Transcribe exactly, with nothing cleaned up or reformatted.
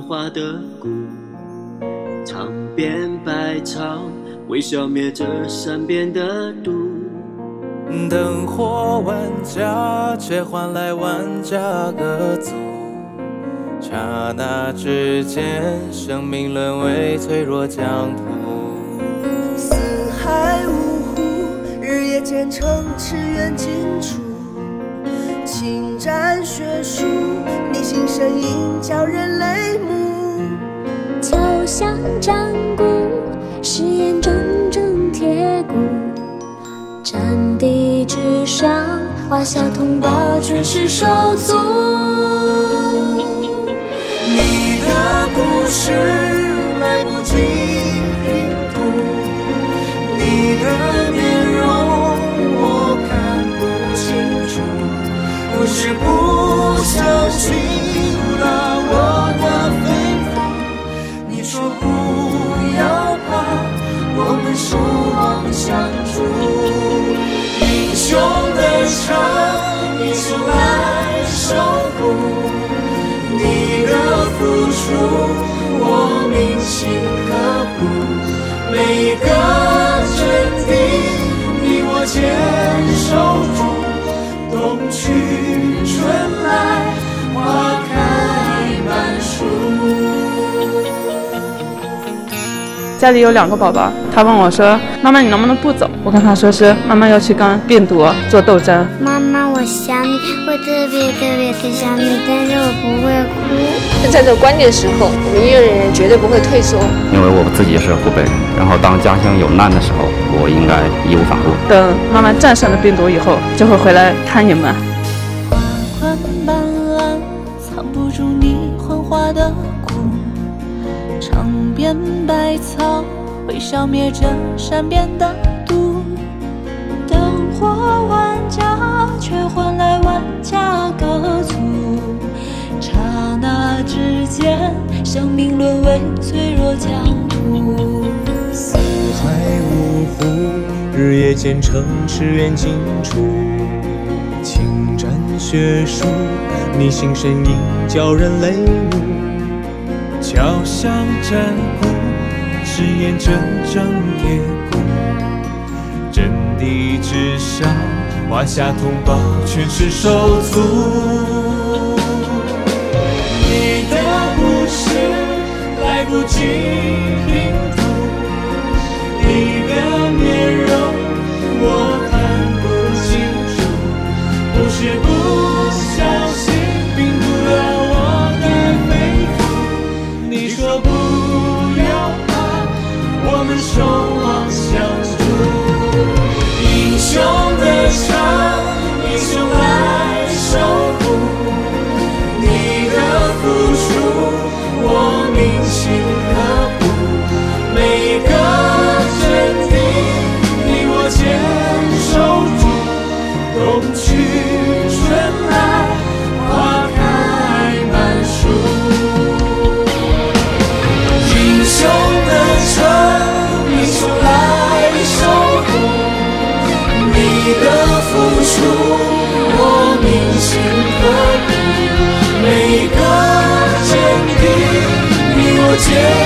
化的骨，尝遍百草，为消灭这善变的毒。 灯火万家，却换来万家各族。刹那之间，生命沦为脆弱疆土。 四海五湖，日夜兼程，驰援荆楚。侵占学术，逆行声音叫人泪目。 敲响战鼓，誓言铮铮铁骨。战地之上，华夏同胞全是手足。 你的故事来不及拼图，你的面容我看不清楚，不是不相信了我的肺腑。你说不要怕，我们守望相助。英雄的唱，英雄来守护。你的付出，我铭心刻骨。每个阵地，你我坚守住。冬去春来，花开满树。 家里有两个宝宝，他问我说：“妈妈，你能不能不走？”我跟他说是妈妈要去跟病毒做斗争。 妈妈，我想你，我特别特别的想你，但是我不会哭。 在这关键时候，我们医院人员绝对不会退缩。 因为我自己是湖北人，然后当家乡有难的时候，我应该义无反顾。 等妈妈战胜了病毒以后，就会回来看你们。 花款斑斓，藏不住你幻化的骨。尝遍百草，会消灭这善变的毒。 灯火万家，却换来万家各族。刹那之间，生命沦为脆弱疆土。 四海五湖，日夜兼程，驰援荆楚。侵占学术，逆行声音叫人泪目。敲响战鼓，誓言铮铮铁骨。阵地之上，华夏同胞全是手足。 你的故事来不及拼图，你的面容我看不清楚，不是不相信病毒了我的肺腑。你说不要怕，我们守望相助。英雄的唱，英雄来守护。你的付出，我铭心刻骨。每个阵地，你我坚守住。冬去春来，花开满树。英雄的唱，英雄来守护。你的付出，我铭心刻骨。每个阵地，你我坚